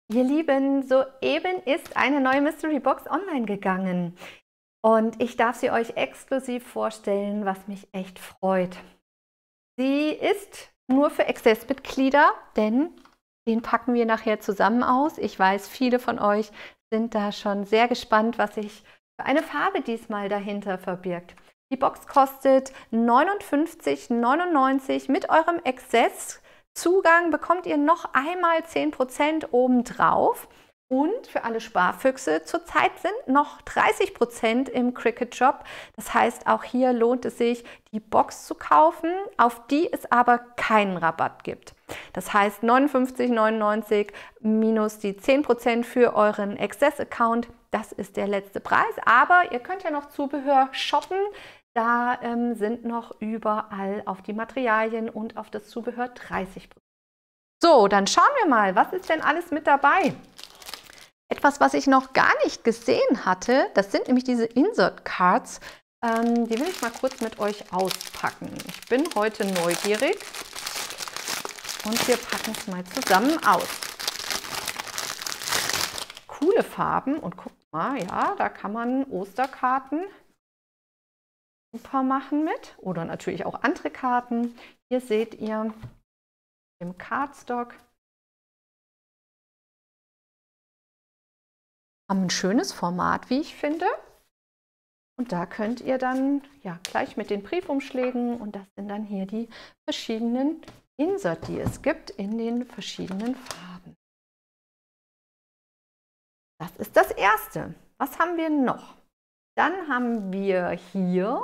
Ihr Lieben, soeben ist eine neue Mystery Box online gegangen und ich darf sie euch exklusiv vorstellen, was mich echt freut. Sie ist nur für Access-Mitglieder, denn den packen wir nachher zusammen aus. Ich weiß, viele von euch sind da schon sehr gespannt, was sich für eine Farbe diesmal dahinter verbirgt. Die Box kostet 59,99 €. Mit eurem Access-Zugang bekommt ihr noch einmal 10% obendrauf. Und für alle Sparfüchse zurzeit sind noch 30% im Cricut Shop. Das heißt, auch hier lohnt es sich, die Box zu kaufen, auf die es aber keinen Rabatt gibt. Das heißt 59,99 € minus die 10% für euren Access-Account. Das ist der letzte Preis. Aber ihr könnt ja noch Zubehör shoppen. Da sind noch überall auf die Materialien und auf das Zubehör 30%. So, dann schauen wir mal, was ist denn alles mit dabei? Etwas, was ich noch gar nicht gesehen hatte, das sind nämlich diese Insert Cards. Die will ich mal kurz mit euch auspacken. Ich bin heute neugierig und wir packen es mal zusammen aus. Coole Farben und guckt mal, ja, da kann man Osterkarten super machen mit oder natürlich auch andere Karten. Hier seht ihr im Cardstock. Haben ein schönes Format, wie ich finde. Und da könnt ihr dann ja gleich mit den Briefumschlägen, und das sind dann hier die verschiedenen Insert, die es gibt in den verschiedenen Farben. Das ist das erste. Was haben wir noch? Dann haben wir hier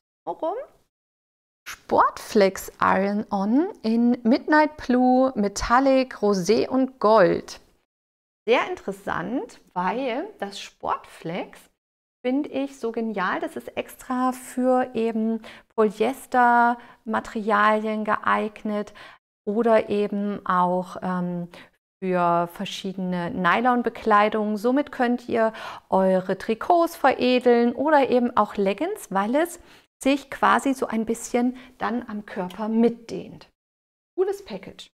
Sportflex Iron-On in Midnight Blue, Metallic, Rosé und Gold. Sehr interessant, weil das Sportflex finde ich so genial. Das ist extra für eben Polyestermaterialien geeignet oder eben auch für verschiedene Nylonbekleidungen. Somit könnt ihr eure Trikots veredeln oder eben auch Leggings, weil es sich quasi so ein bisschen dann am Körper mitdehnt. Cooles Package.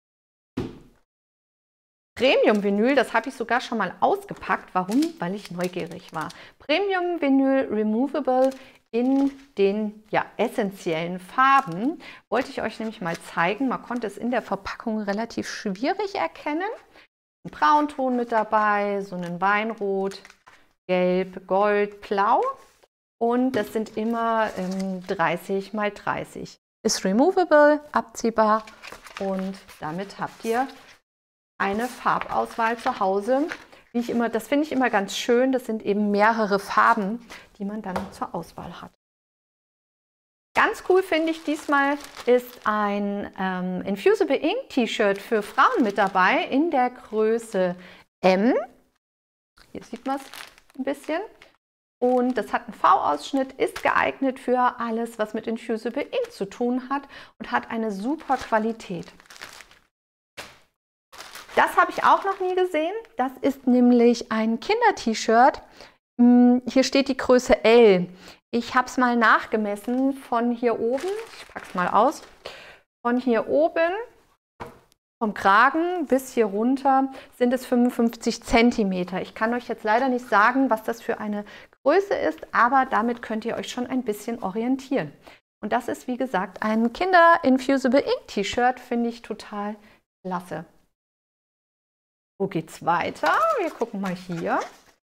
Premium Vinyl, das habe ich sogar schon mal ausgepackt. Warum? Weil ich neugierig war. Premium Vinyl Removable in den essentiellen Farben. Wollte ich euch nämlich mal zeigen. Man konnte es in der Verpackung relativ schwierig erkennen. Ein Braunton mit dabei, so ein Weinrot, Gelb, Gold, Blau. Und das sind immer 30 x 30. Ist removable, abziehbar und damit habt ihr eine Farbauswahl zu Hause. Das finde ich immer ganz schön. Das sind eben mehrere Farben, die man dann zur Auswahl hat. Ganz cool finde ich diesmal ist ein Infusible Ink T-Shirt für Frauen mit dabei in der Größe M. Hier sieht man es ein bisschen. Und das hat einen V-Ausschnitt, ist geeignet für alles, was mit Infusible Ink zu tun hat und hat eine super Qualität. Das habe ich auch noch nie gesehen. Das ist nämlich ein Kinder-T-Shirt. Hier steht die Größe L. Ich habe es mal nachgemessen von hier oben. Ich packe es mal aus. Von hier oben, vom Kragen bis hier runter, sind es 55 cm. Ich kann euch jetzt leider nicht sagen, was das für eine Größe ist, aber damit könnt ihr euch schon ein bisschen orientieren. Und das ist, wie gesagt, ein Kinder-Infusible Ink T-Shirt. Finde ich total klasse. Wo geht's weiter? Wir gucken mal hier.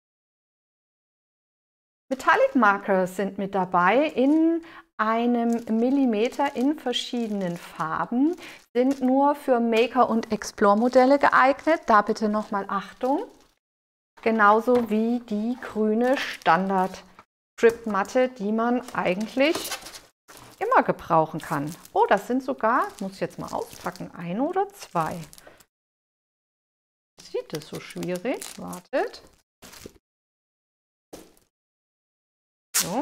Metallic Markers sind mit dabei in einem Millimeter in verschiedenen Farben. Sind nur für Maker- und Explore-Modelle geeignet. Da bitte nochmal Achtung. Genauso wie die grüne Standard-Strip-Matte, die man eigentlich immer gebrauchen kann. Oh, das sind sogar, muss ich jetzt mal auspacken, 1 oder 2. Sieht es so schwierig? Wartet. So.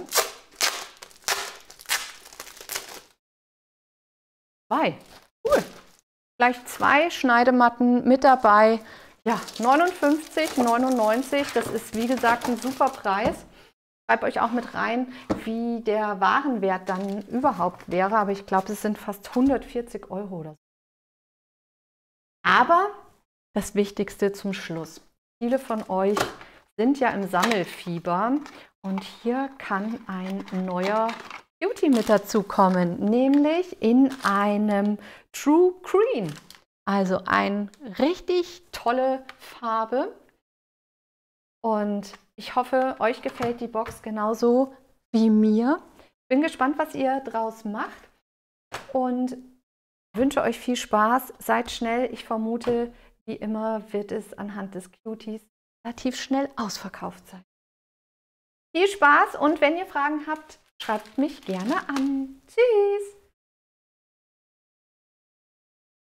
2. Cool. Gleich 2 Schneidematten mit dabei. Ja, 59,99 €. Das ist, wie gesagt, ein super Preis. Ich schreibe euch auch mit rein, wie der Warenwert dann überhaupt wäre. Aber ich glaube, es sind fast 140 € oder so. Aber das Wichtigste zum Schluss. viele von euch sind ja im Sammelfieber und hier kann ein neuer Cutie mit dazu kommen, nämlich in einem True Green. Also eine richtig tolle Farbe und ich hoffe, euch gefällt die Box genauso wie mir. Bin gespannt, was ihr draus macht und wünsche euch viel Spaß. Seid schnell. Ich vermute, wie immer wird es anhand des Cuties relativ schnell ausverkauft sein. Viel Spaß und wenn ihr Fragen habt, schreibt mich gerne an. Tschüss!